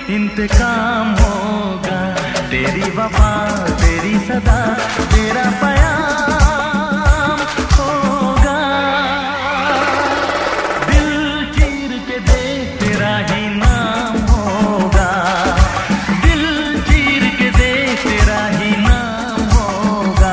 इंतकाम होगा। तेरी वफा तेरी सदा तेरा प्याम होगा। दिल चीर के देख तेरा ही नाम होगा। दिल चीर के देख तेरा ही नाम होगा।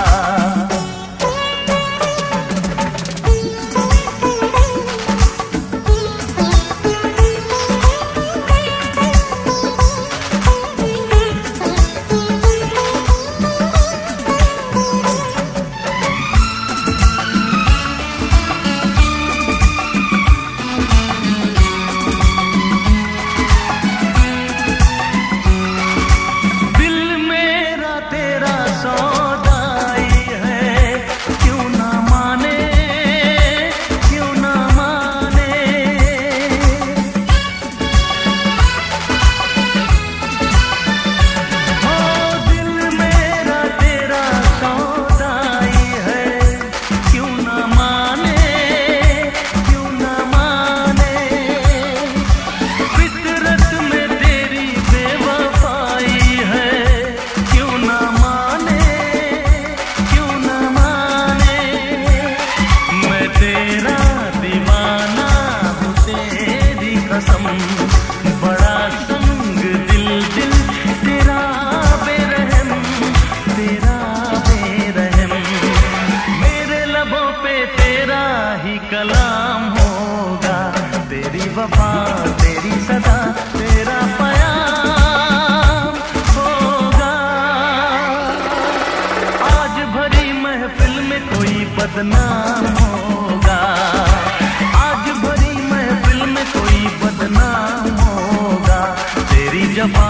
बड़ा संग दिल दिल तेरा बेरहम तेरा बेरहम। मेरे लबों पे तेरा ही कलाम होगा। तेरी वफा तेरी सदा तेरा प्याम होगा। आज भरी महफिल में कोई बदनाम होगा। आज भरी महफिल में कोई बदनाम होगा। तेरी जफा